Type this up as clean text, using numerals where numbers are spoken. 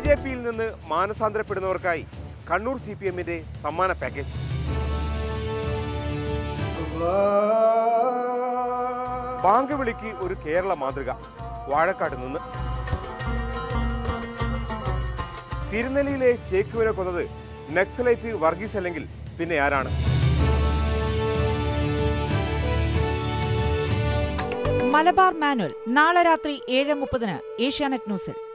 BJP-യിൽ നിന്ന് മാനസാന്തരപ്പെടുന്നവർക്കായി കണ്ണൂർ CPM-ന്റെ സമ്മാന package. Bank വിളിക്ക് ഒരു കേരള മാതൃക. വാഴക്കാട് നിന്ന്. തിരുനെല്ലിയിലെ ചേക്കുവിനെ കൊന്നത് നക്സലൈറ്റ് വർഗീസ് അല്ലെങ്കിൽ പിന്നെ ആരാണ്? മലബാർ മാനുവൽ നാളെ രാത്രി 7:30 ഏഷ്യാനെറ്റ് ന്യൂസിൽ.